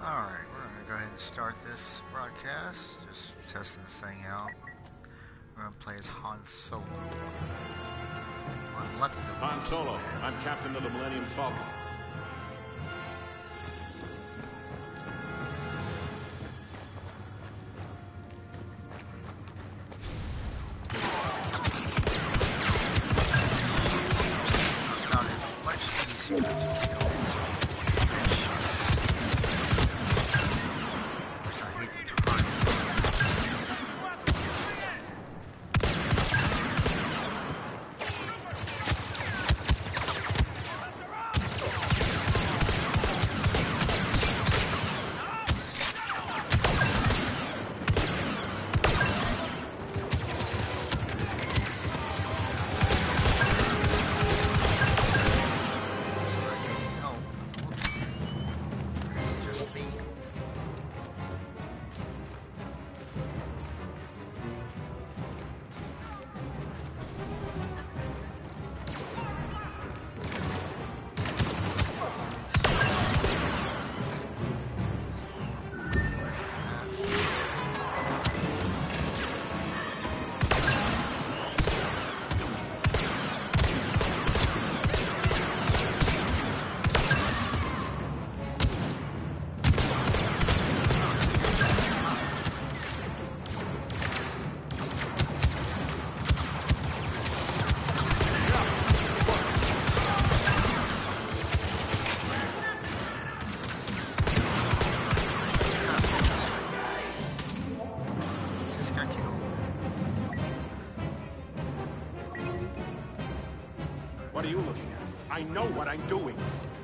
Alright, we're going to go ahead and start this broadcast. Just testing this thing out. We're going to play as Han Solo. Han Solo, I'm captain of the Millennium Falcon. Found it much easier to kill I hate the target. What are you looking at? I know what I'm doing.